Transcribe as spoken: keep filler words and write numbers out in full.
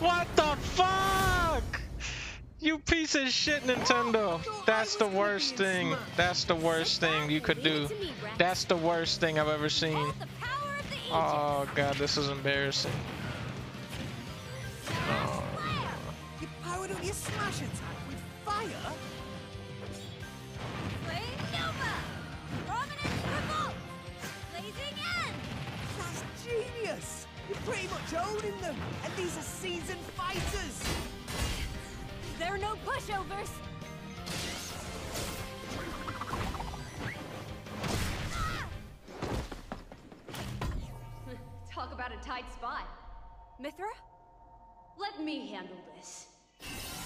What the fuck? You piece of shit, Nintendo. That's the worst thing. That's the worst thing you could do. That's the worst thing I've ever seen. Oh god, this is embarrassing. Oh. You powered up your smash attack with fire? Flame Nova! Prominence revolt! Blazing end! That's genius! You're pretty much owning them, and these are seasoned fighters! There are no pushovers! Talk about a tight spot. Mithra? Let me handle this.